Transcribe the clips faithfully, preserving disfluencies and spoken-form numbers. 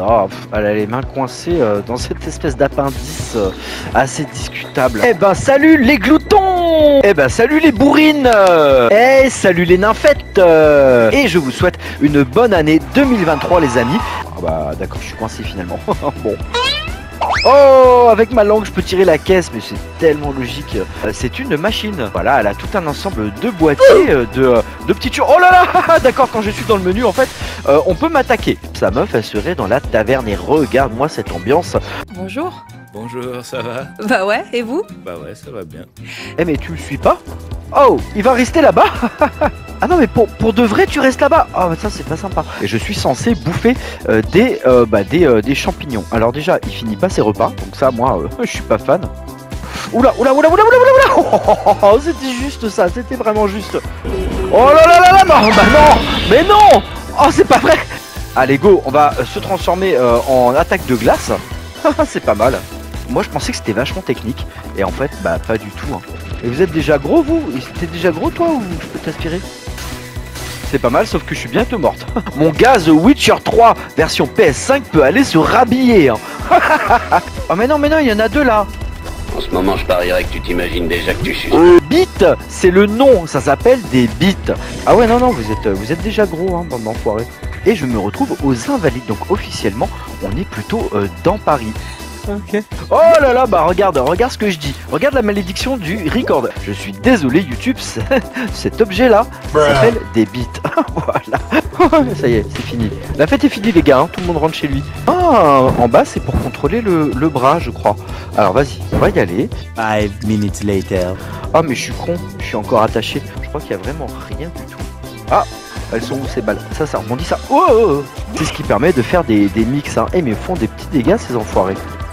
Oh, pff, elle a les mains coincées euh, dans cette espèce d'appendice euh, assez discutable. Eh ben salut les gloutons. Eh ben salut les bourrines. Eh salut les nymphettes. euh, Et je vous souhaite une bonne année deux mille vingt-trois les amis. Ah bah d'accord, je suis coincé finalement. Bon. Oh, avec ma langue je peux tirer la caisse, mais c'est tellement logique. Euh, c'est une machine. Voilà, elle a tout un ensemble de boîtiers, euh, de, euh, de petits tuyaux. Oh là là. D'accord, quand je suis dans le menu en fait, euh, on peut m'attaquer. Sa meuf elle serait dans la taverne et regarde-moi cette ambiance. Bonjour. Bonjour, ça va? Bah ouais, et vous? Bah ouais, ça va bien. Eh mais tu me suis pas? Oh, il va rester là-bas. Ah non mais pour, pour de vrai tu restes là-bas. Ah oh, ça c'est pas sympa. Et je suis censé bouffer euh, des, euh, bah, des, euh, des champignons. Alors déjà il finit pas ses repas. Donc ça moi euh, je suis pas fan. Oula oula oula oula oula oula oula. Oh, oh, oh, c'était juste ça, c'était vraiment juste. Oh là là là là. Non bah non. Mais non. Oh c'est pas vrai. Allez go, on va euh, se transformer euh, en attaque de glace. C'est pas mal. Moi je pensais que c'était vachement technique. Et en fait bah pas du tout hein. Et vous êtes déjà gros vous? T'es déjà gros toi ou je peux t'aspirer? C'est pas mal sauf que je suis bientôt morte. Mon gaz Witcher trois version P S cinq peut aller se rhabiller hein. Oh mais non mais non il y en a deux là. En ce moment je parierais que tu t'imagines déjà que tu suis. Euh, bit c'est le nom, ça s'appelle des bits. Ah ouais non non vous êtes, vous êtes déjà gros hein bande d'enfoirés. Et je me retrouve aux Invalides, donc officiellement on est plutôt euh, dans Paris. Ok. Oh là là, bah regarde, regarde ce que je dis. Regarde la malédiction du record. Je suis désolé YouTube, cet objet là s'appelle des bits. Voilà. Ça y est, c'est fini. La fête est finie les gars, hein. Tout le monde rentre chez lui. Ah, en bas c'est pour contrôler le, le bras je crois. Alors vas-y, on va y aller. Five minutes later. Ah mais je suis con, je suis encore attaché. Je crois qu'il y a vraiment rien du tout. Ah, elles sont où ces balles? Ça, ça rebondit ça. Oh, oh, oh. C'est ce qui permet de faire des, des mix. Hein. Eh mais ils font des petits dégâts ces enfoirés.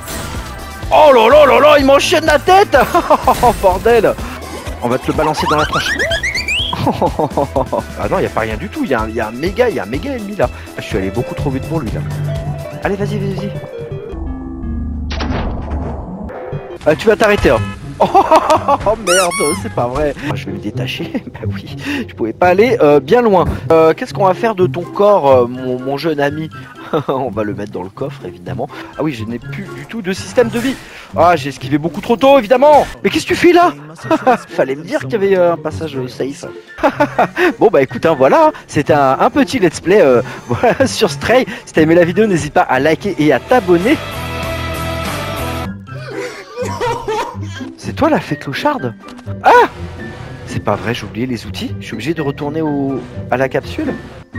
Oh là là là là, il m'enchaîne la tête. Oh bordel. On va te le balancer dans la tronche. Ah non, il n'y a pas rien du tout. Il y, y a un méga, il y a un méga ennemi là. Ah, je suis allé beaucoup trop vite pour lui là. Allez, vas-y, vas-y, vas-y. Ah, tu vas t'arrêter. Hein. Oh merde, c'est pas vrai. Je vais me détacher. Bah oui, je pouvais pas aller euh, bien loin. Euh, Qu'est-ce qu'on va faire de ton corps, euh, mon, mon jeune ami? On va le mettre dans le coffre, évidemment. Ah oui, je n'ai plus du tout de système de vie. Ah, j'ai esquivé beaucoup trop tôt, évidemment. Mais qu'est-ce que tu fais là? Fallait me dire qu'il y avait euh, un passage euh, safe. Bon bah écoute, hein, voilà. C'était un, un petit let's play euh, voilà, sur Stray. Si t'as aimé la vidéo, n'hésite pas à liker et à t'abonner. C'est toi la fée clocharde? Ah! C'est pas vrai, j'ai oublié les outils. Je suis obligé de retourner au... à la capsule.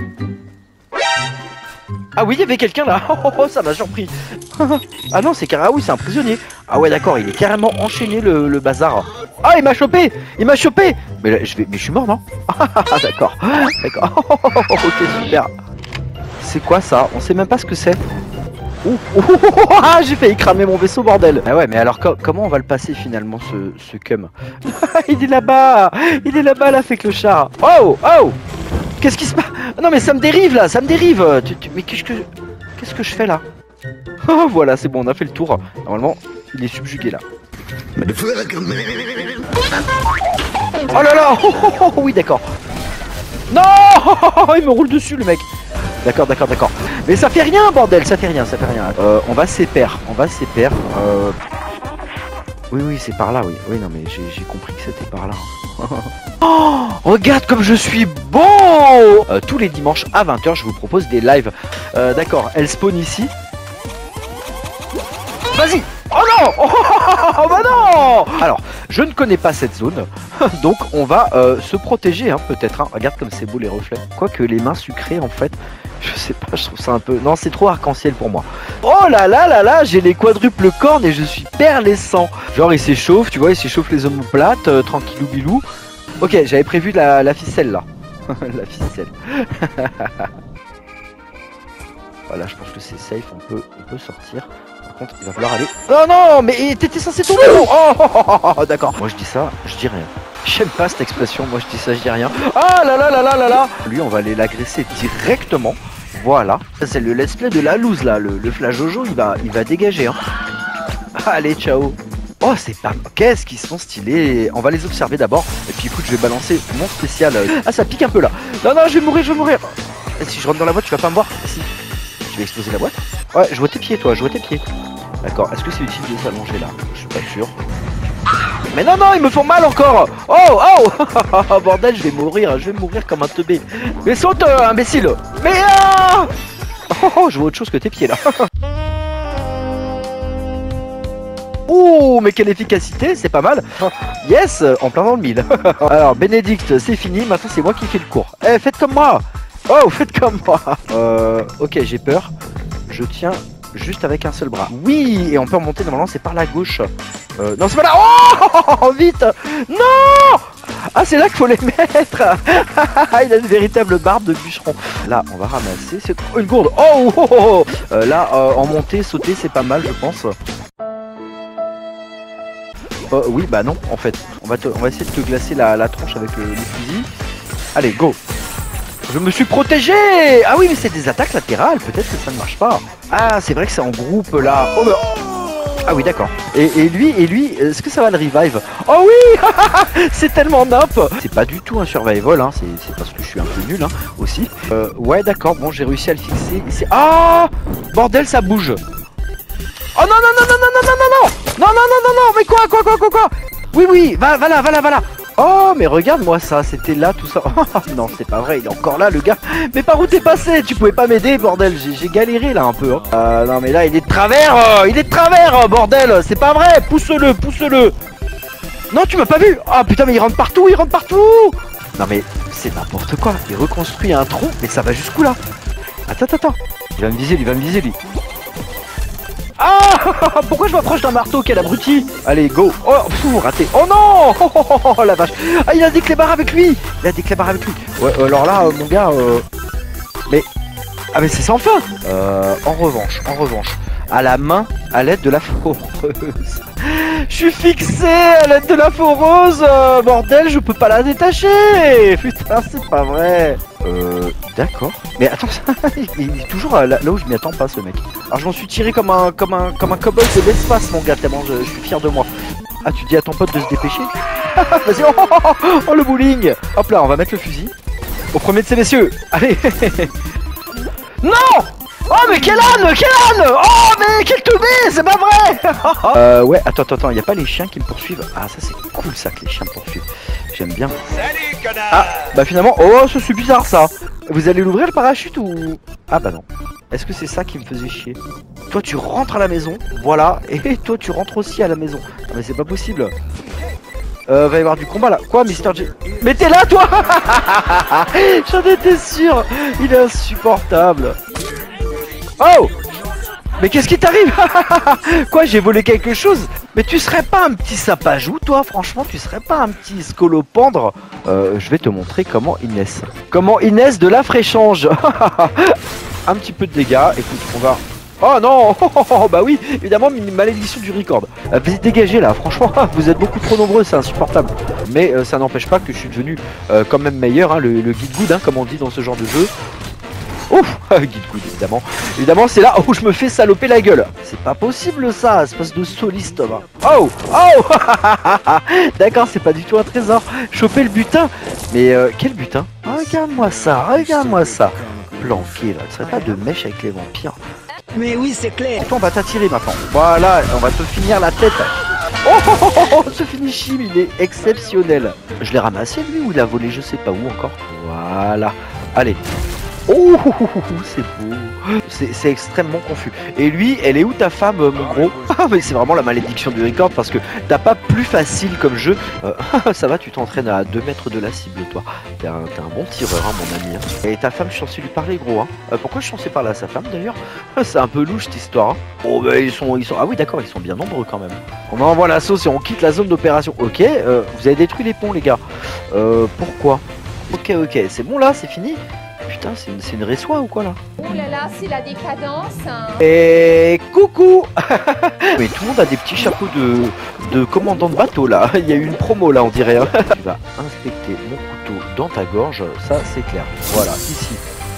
Ah oui, il y avait quelqu'un là. Oh, oh, ça m'a surpris. Ah non, c'est carrément, oui, c'est un prisonnier. Ah ouais, d'accord, il est carrément enchaîné le, le bazar. Ah, il m'a chopé. Il m'a chopé. Mais là, je vais... Mais je suis mort, non? Ah d'accord. D'accord. Ok, super. C'est quoi ça? On sait même pas ce que c'est. Ouh, ouh, ouh, ouh, ah, j'ai failli cramer mon vaisseau, bordel. Ah ouais, mais alors co comment on va le passer finalement ce, ce cum? Il est là-bas. Il est là-bas, la fée clochard. Oh, oh. Qu'est-ce qui se passe? Non mais ça me dérive là, ça me dérive. Tu, tu, mais qu'est-ce que qu'est-ce que je fais là? Oh voilà, c'est bon, on a fait le tour. Normalement, il est subjugué là. Oh là là. Oh, oh, oh, oui, d'accord. Non. Il me roule dessus le mec. D'accord, d'accord, d'accord. Mais ça fait rien, bordel, ça fait rien, ça fait rien. Euh, on va s'épaire, on va s'épaire. Euh... Oui, oui, c'est par là, oui. Oui, non, mais j'ai compris que c'était par là. Oh, regarde comme je suis beau. euh, Tous les dimanches à vingt heures, je vous propose des lives. Euh, d'accord, elle spawn ici. Vas-y. Oh non. Oh, oh bah non. Alors, je ne connais pas cette zone. Donc, on va euh, se protéger, hein, peut-être. Hein. Regarde comme c'est beau les reflets. Quoique les mains sucrées, en fait... Je sais pas, je trouve ça un peu... Non, c'est trop arc-en-ciel pour moi. Oh là là là là, j'ai les quadruples cornes et je suis perlessant. Genre, il s'échauffe, tu vois, il s'échauffe les omoplates, euh, tranquillou bilou. Ok, j'avais prévu la, la ficelle, là. La ficelle. Voilà, je pense que c'est safe, on peut, on peut sortir. Par contre, il va falloir aller... Non, non, mais t'étais censé tomber. Oh, oh, oh, oh, oh d'accord. Moi, je dis ça, je dis rien. J'aime pas cette expression, moi je dis ça, je dis rien. Ah là là là là là là. Lui, on va aller l'agresser directement. Voilà. C'est le let's play de la loose là. Le, le flash Jojo, il va, il va dégager. Hein. Allez, ciao. Oh, c'est pas... Qu'est-ce qu'ils sont stylés. On va les observer d'abord. Et puis écoute, je vais balancer mon spécial. Ah, ça pique un peu là. Non, non, je vais mourir, je vais mourir. Et si je rentre dans la boîte, tu vas pas me voir. Si. Tu vas exploser la boîte? Ouais, je vois tes pieds toi, je vois tes pieds. D'accord, est-ce que c'est utile de s'allonger là? Je suis pas sûr. Mais non, non, ils me font mal encore. Oh, oh. Bordel, je vais mourir, je vais mourir comme un teubé. Mais saute, euh, imbécile. Mais ah oh, oh, je vois autre chose que tes pieds là. Oh, mais quelle efficacité, c'est pas mal. Yes, en plein dans le mille. Alors, Bénédicte, c'est fini, maintenant c'est moi qui fais le cours. Eh, faites comme moi. Oh, faites comme moi. Euh, ok, j'ai peur. Je tiens juste avec un seul bras. Oui, et on peut remonter, normalement c'est par la gauche. Euh, non, c'est pas là. Oh, vite. Non. Ah, c'est là qu'il faut les mettre. Il a une véritable barbe de bûcheron. Là, on va ramasser. C'est une gourde. Oh, oh, oh, oh. Euh, là, euh, en montée, sauter, c'est pas mal, je pense. Euh, oui, bah non, en fait. On va, te, on va essayer de te glacer la, la tronche avec le, le fusil. Allez, go. Je me suis protégé. Ah oui, mais c'est des attaques latérales. Peut-être que ça ne marche pas. Ah, c'est vrai que c'est en groupe, là. Oh, bah... Ah oui, d'accord. Et, et lui, et lui, est-ce que ça va le revive? Oh oui. C'est tellement nimp. C'est pas du tout un survival, hein. C'est parce que je suis un peu nul, hein, aussi. Euh, ouais, d'accord. Bon, j'ai réussi à le fixer. Ah, bordel, ça bouge. Oh non, non, non, non, non, non, non, non, non. Non, non, non, non, non, mais quoi, quoi, quoi, quoi, quoi? Oui, oui, va, va là, va là, va là. Oh, mais regarde-moi ça, c'était là, tout ça. Oh, non, c'est pas vrai, il est encore là, le gars. Mais par où t'es passé? Tu pouvais pas m'aider, bordel. J'ai galéré, là, un peu. Hein. Euh, non, mais là, il est de travers. Euh, il est de travers, euh, bordel. C'est pas vrai. Pousse-le, pousse-le. Non, tu m'as pas vu. Ah, oh, putain, mais il rentre partout, il rentre partout. Non, mais c'est n'importe quoi. Il reconstruit un trou, mais ça va jusqu'où, là? Attends, attends, attends. Il va me viser, lui, il va me viser, lui. Ah, pourquoi je m'approche d'un marteau, quel abruti? Allez, go. Oh, pfff, raté. Oh non. Oh, oh, oh, oh, la vache. Ah, il a des clébards avec lui. Il a des clébards avec lui. Ouais, alors là, euh, mon gars, euh... mais... Ah, mais c'est sans fin. Euh, en revanche, en revanche, à la main, à l'aide de la foreuse. Je suis fixé à l'aide de la foreuse. euh, Bordel, je peux pas la détacher. Putain, c'est pas vrai. Euh, d'accord. Mais attends, il est toujours là, là où je m'y attends pas, ce mec. Alors je m'en suis tiré comme un comme un comme un cowboy de l'espace, mon gars, tellement je, je suis fier de moi. Ah, tu dis à ton pote de se dépêcher? Vas-y, oh, oh, oh, oh, le bowling. Hop là, on va mettre le fusil au premier de ces messieurs. Allez. Non. Oh, mais quel âne, quel âne. Oh, mais quel teubé, c'est pas vrai. Euh, ouais, attends, attends, attends, y a pas les chiens qui me poursuivent? Ah, ça c'est cool, ça, que les chiens me poursuivent. J'aime bien. Salut, connard. Ah, bah finalement, oh, ça c'est bizarre, ça. Vous allez l'ouvrir, le parachute, ou... Ah bah non. Est-ce que c'est ça qui me faisait chier? Toi, tu rentres à la maison, voilà, et toi, tu rentres aussi à la maison. Ah, mais c'est pas possible. Euh, va y avoir du combat, là. Quoi, Mister J? Mais t'es là, toi. J'en étais sûr. Il est insupportable. Oh! Mais qu'est-ce qui t'arrive? Quoi, j'ai volé quelque chose? Mais tu serais pas un petit sapajou, toi? Franchement, tu serais pas un petit scolopendre? Euh, je vais te montrer comment ils naissent. Comment ils naissent de la fraîchange. Un petit peu de dégâts. Écoute, on va... Oh non. Bah oui, évidemment, une malédiction du record. Euh, vous êtes dégagés là, franchement, vous êtes beaucoup trop nombreux, c'est insupportable. Mais euh, ça n'empêche pas que je suis devenu euh, quand même meilleur, hein, le, le guide good, hein, comme on dit dans ce genre de jeu. Ouf, guide good évidemment. Évidemment, c'est là où je me fais saloper la gueule. C'est pas possible ça, espèce de soliste. Va. Oh, oh. D'accord, c'est pas du tout un trésor. Choper le butin. Mais euh, quel butin? Regarde-moi ça, regarde-moi ça. Planqué là, ce serait pas de mèche avec les vampires? Mais oui, c'est clair. On va t'attirer maintenant. Voilà, on va te finir la tête. Oh, oh, oh, oh, oh, ce finishing, il est exceptionnel. Je l'ai ramassé lui ou il a volé, je sais pas où encore. Voilà. Allez. Oh, c'est beau. C'est extrêmement confus. Et lui, elle est où ta femme, mon gros? Ah, mais c'est vraiment la malédiction du record parce que t'as pas plus facile comme jeu. Euh, ça va, tu t'entraînes à deux mètres de la cible, toi. T'es un, un bon tireur, hein, mon ami. Hein. Et ta femme, je suis censé lui parler, gros. Hein. Euh, pourquoi je suis censé parler à sa femme, d'ailleurs? C'est un peu louche, cette histoire. Hein. Oh, bah, ils sont, ils sont... Ah oui, d'accord, ils sont bien nombreux, quand même. On envoie la sauce et on quitte la zone d'opération. Ok, euh, vous avez détruit les ponts, les gars. Euh, pourquoi? Ok, ok, c'est bon, là, c'est fini. Putain, c'est une, une résoie ou quoi là? Oh là là, c'est la décadence. Hein. Et coucou. Mais tout le monde a des petits chapeaux de, de commandant de bateau là. Il y a eu une promo là, on dirait. Hein. Tu vas inspecter mon couteau dans ta gorge, ça c'est clair. Voilà, ici.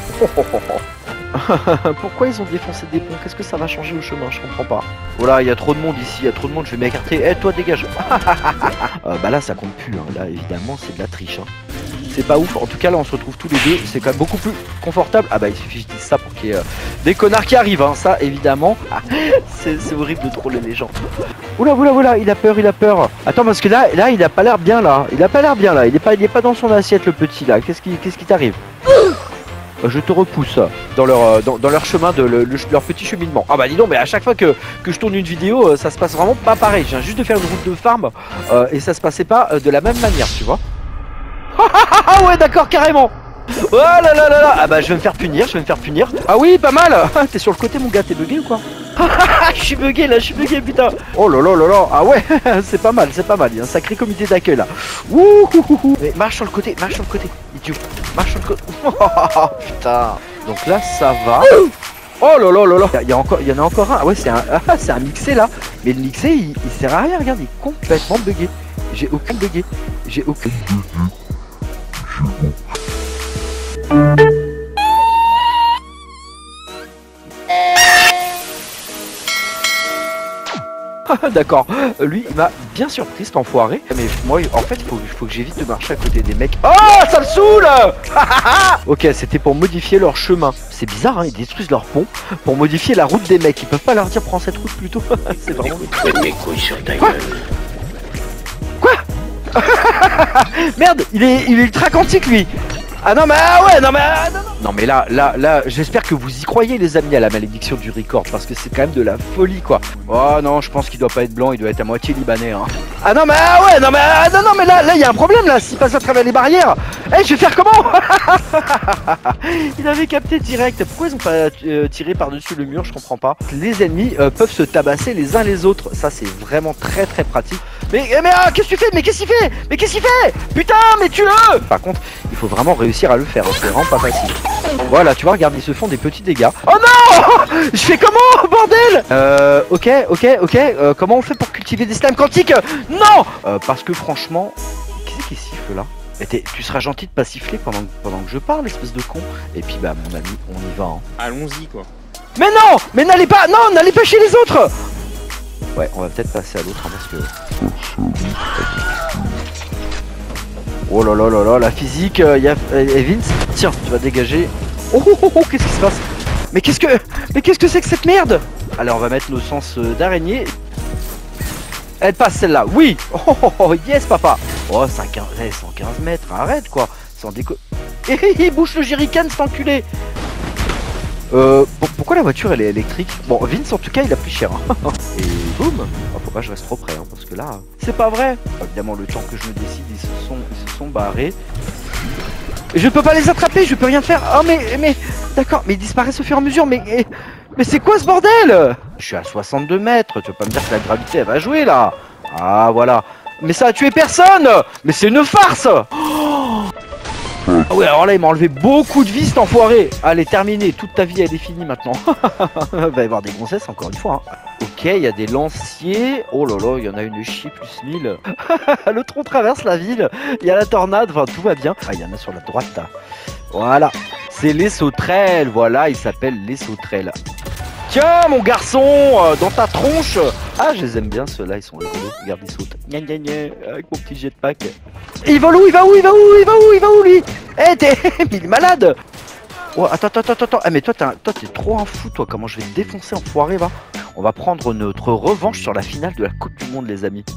Pourquoi ils ont défoncé des ponts? Qu'est-ce que ça va changer au chemin? Je comprends pas. Voilà, il y a trop de monde ici, il y a trop de monde, je vais m'écarter. Eh, toi dégage. euh, Bah là ça compte plus, hein. Là évidemment c'est de la triche. Hein. c'est pas ouf. En tout cas là on se retrouve tous les deux, c'est quand même beaucoup plus confortable. Ah bah il suffit que je dise ça pour qu'il y ait euh, des connards qui arrivent, hein. Ça évidemment. Ah, c'est horrible de troller les gens. Oula oula oula, il a peur, il a peur. Attends parce que là, là il a pas l'air bien là. Il a pas l'air bien là, il est pas, il est pas dans son assiette le petit là. Qu'est-ce qui, qu'est-ce qui t'arrive? Je te repousse dans leur, dans, dans leur chemin, de le, le, leur petit cheminement. Ah bah dis donc, mais à chaque fois que, que je tourne une vidéo, ça se passe vraiment pas pareil. Je viens juste de faire une route de farm euh, et ça se passait pas euh, de la même manière, tu vois. Ah ouais, d'accord, carrément. Oh là là là là. Ah bah je vais me faire punir, je vais me faire punir. Ah oui, pas mal. T'es sur le côté mon gars, t'es bugué ou quoi? Je suis bugué là, je suis bugué putain. Oh là là là là. Ah ouais, c'est pas mal, c'est pas mal. Il y a un sacré comité d'accueil là. Ouh, mais marche sur le côté, marche sur le côté. Idiot. Marche sur le côté. Oh putain. Donc là ça va. Oh là là là là. Il y a encore, il y en a encore un. Ah ouais, c'est un, ah, c'est un mixé là. Mais le mixé il, il sert à rien, regarde, il est complètement bugué. J'ai aucun bugué. J'ai aucun. D'accord, lui il m'a bien surpris cet enfoiré. Mais moi en fait il faut, faut que j'évite de marcher à côté des mecs. Oh ça me saoule. Ok, c'était pour modifier leur chemin. C'est bizarre hein, ils détruisent leur pont pour modifier la route des mecs. Ils peuvent pas leur dire prends cette route plutôt. C'est vraiment... Écoute mes couilles sur ta Quoi gueule. Quoi? Merde, il est, il est ultra quantique lui. Ah non mais ah ouais non mais ah, non, non. Non mais là là là j'espère que vous y croyez les amis à la malédiction du record parce que c'est quand même de la folie quoi. Oh non je pense qu'il doit pas être blanc, il doit être à moitié libanais hein. Ah non mais ah ouais non mais ah, non non mais là là il y a un problème là, s'il passe à travers les barrières. Eh hey, je vais faire comment? Il avait capté direct. Pourquoi ils ont pas euh, tiré par dessus le mur? Je comprends pas. Les ennemis euh, peuvent se tabasser les uns les autres. Ça c'est vraiment très très pratique. Mais mais ah, qu'est-ce que tu fais? Mais qu'est-ce qu'il fait? Mais qu'est-ce qu'il fait? Putain mais tue-le. Par contre il faut vraiment réussir à le faire, c'est vraiment pas facile. Voilà, tu vois, regarde, ils se font des petits dégâts. Oh non. Je fais comment, bordel? Euh, ok, ok, ok. Euh, comment on fait pour cultiver des slimes quantiques? Non euh, parce que franchement, qui c'est qui siffle là? Tu seras gentil de pas siffler pendant, pendant que je parle, espèce de con. Et puis bah, mon ami, on y va. Hein. Allons-y quoi. Mais non. Mais n'allez pas, non, n'allez pas chez les autres. Ouais, on va peut-être passer à l'autre, hein, parce que... Oh là là là là, la physique, il euh, y a euh, Vince, tiens, tu vas dégager. Oh oh oh, oh qu'est-ce qui se passe? Mais qu'est-ce que mais qu'est-ce que c'est que cette merde? Allez, on va mettre nos sens euh, d'araignée. Elle passe celle-là, oui. Oh, oh, oh yes papa. Oh cent quinze, eh, cent quinze mètres, arrête quoi. Sans déco... Eh, il bouge le jerrycan cet enculé. Euh, pour, pourquoi la voiture elle est électrique? Bon, Vince en tout cas il a pris cher hein. Et boum. Oh, faut pas que je reste trop près hein, parce que là c'est pas vrai. Évidemment le temps que je me décide ils se sont, ils se sont barrés. Et je peux pas les attraper, je peux rien faire. Oh mais mais d'accord, mais ils disparaissent au fur et à mesure. Mais mais c'est quoi ce bordel? Je suis à soixante-deux mètres, tu vas pas me dire que la gravité elle va jouer là. Ah voilà. Mais ça a tué personne. Mais c'est une farce. Oh ah ouais, alors là il m'a enlevé beaucoup de vie cet enfoiré. Allez, terminé, toute ta vie elle est finie maintenant. Il va y avoir des gonzesses encore une fois hein. Ok, il y a des lanciers. Oh là là, il y en a une chier plus mille. Le tronc traverse la ville. Il y a la tornade, enfin tout va bien. Ah, il y en a sur la droite là. Voilà, c'est les sauterelles. Voilà, ils s'appellent les sauterelles. Tiens mon garçon, euh, dans ta tronche. Ah je les aime bien ceux-là, ils sont rigolos. Regarde ils sautent. Gna gna gna, avec mon petit jetpack. Et il vole où? Il va où? Il va où? Il va où? Il va où lui? Eh t'es... il est malade. Oh attends attends attends attends. Ah mais toi t'es trop un fou toi. Comment je vais te défoncer enfoiré va. On va prendre notre revanche sur la finale de la Coupe du Monde les amis.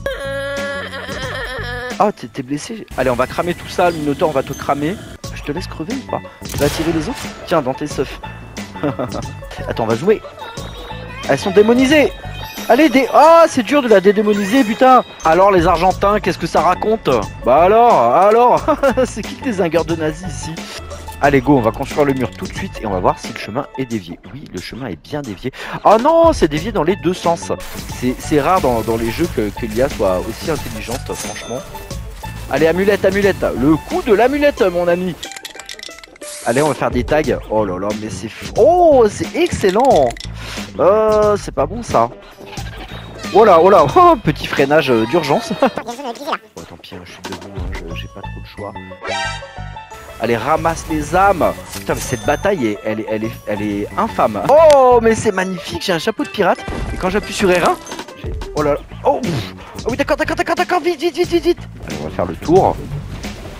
Ah t'es blessé. Allez on va cramer tout ça, le Minotaur on va te cramer. Je te laisse crever ou pas? Tu vas attirer les autres? Tiens dans tes seufs. Attends on va jouer. Elles sont démonisées. Allez dé... Ah c'est dur de la dédémoniser putain. Alors les Argentins qu'est-ce que ça raconte? Bah alors alors c'est qui les zingueurs de nazis ici? Allez go on va construire le mur tout de suite et on va voir si le chemin est dévié. Oui le chemin est bien dévié. Oh non c'est dévié dans les deux sens. C'est rare dans, dans les jeux que, que l'I A soit aussi intelligente franchement. Allez amulette amulette. Le coup de l'amulette mon ami. Allez on va faire des tags. Oh là là mais c'est... Oh c'est excellent. Euh c'est pas bon ça. Oh là oh là oh, petit freinage euh, d'urgence. Oh tant pis hein, je suis debout hein, j'ai pas trop de choix. Allez ramasse les âmes. Putain mais cette bataille est, elle, est, elle, est, elle est infâme. Oh mais c'est magnifique, j'ai un chapeau de pirate. Et quand j'appuie sur R un j'ai... Oh là là. Oh, oh oui d'accord d'accord d'accord d'accord vite vite vite vite vite. Allez on va faire le tour.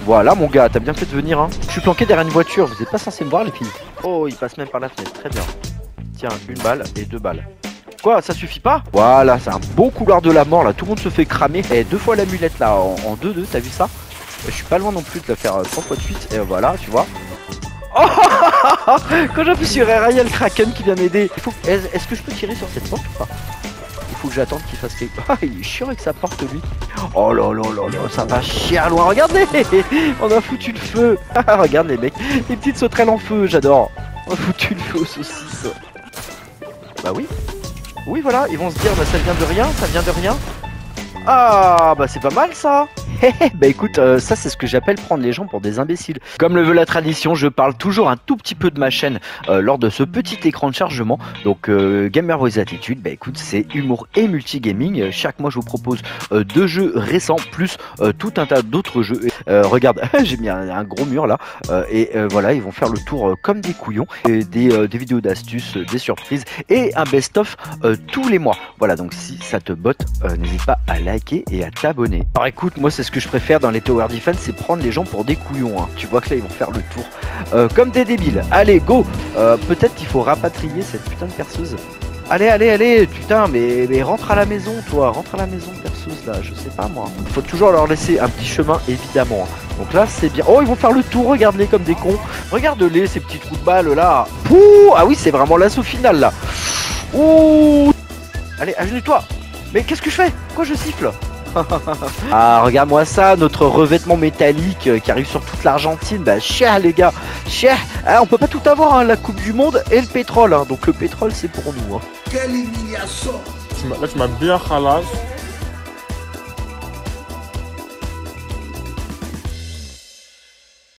Voilà mon gars, t'as bien fait de venir hein. Je suis planqué derrière une voiture, vous êtes pas censé me voir les filles. Oh, il passe même par la fenêtre, très bien. Tiens, une balle et deux balles. Quoi, ça suffit pas? Voilà, c'est un beau couloir de la mort là, tout le monde se fait cramer. Et deux fois l'amulette là, en deux deux, t'as vu ça? Je suis pas loin non plus de le faire trois fois de suite, et voilà, tu vois. Oh, quand j'appuie sur R I, il y a le Kraken qui vient m'aider. Est-ce que je peux tirer sur cette porte ou pas? Il faut que j'attende qu'il fasse quelque... Ah, il est chiant avec sa porte lui. Oh là là là là, ça va chier loin, regardez. On a foutu le feu. Regarde les mecs, les petites sauterelles en feu, j'adore. On a foutu le feu aux saucisses. Bah oui. Oui voilà, ils vont se dire bah ça vient de rien, ça vient de rien. Ah bah c'est pas mal ça. Bah écoute, euh, ça c'est ce que j'appelle prendre les gens pour des imbéciles. Comme le veut la tradition, je parle toujours un tout petit peu de ma chaîne euh, lors de ce petit écran de chargement. Donc euh, Gamer Voice Attitude, bah écoute, c'est humour et multigaming. Chaque mois je vous propose euh, deux jeux récents plus euh, tout un tas d'autres jeux. Euh, regarde, j'ai mis un, un gros mur là euh, et euh, voilà, ils vont faire le tour euh, comme des couillons, et des, euh, des vidéos d'astuces, euh, des surprises et un best-of euh, tous les mois. Voilà, donc si ça te botte, euh, n'hésite pas à liker et à t'abonner. Alors écoute, moi c'est ce que je préfère dans les Tower Defense, c'est prendre les gens pour des couillons hein. Tu vois que là ils vont faire le tour euh, comme des débiles. Allez go, euh, peut-être qu'il faut rapatrier cette putain de perceuse. Allez allez allez, putain mais, mais rentre à la maison toi, rentre à la maison perceuse là, je sais pas moi. Faut toujours leur laisser un petit chemin évidemment. Donc là c'est bien. Oh ils vont faire le tour, regarde-les comme des cons. Regarde-les ces petits trous de balles là. Pouh, ah oui c'est vraiment l'assaut final là. Ouh. Allez agenouille-toi. Mais qu'est-ce que je fais? Pourquoi je siffle? Ah regarde-moi ça, notre revêtement métallique euh, qui arrive sur toute l'Argentine. Bah cher les gars, cher. Ah, on peut pas tout avoir hein, la coupe du monde et le pétrole hein. Donc le pétrole c'est pour nous hein. Quelle humiliation! Là tu m'as bien ralasse.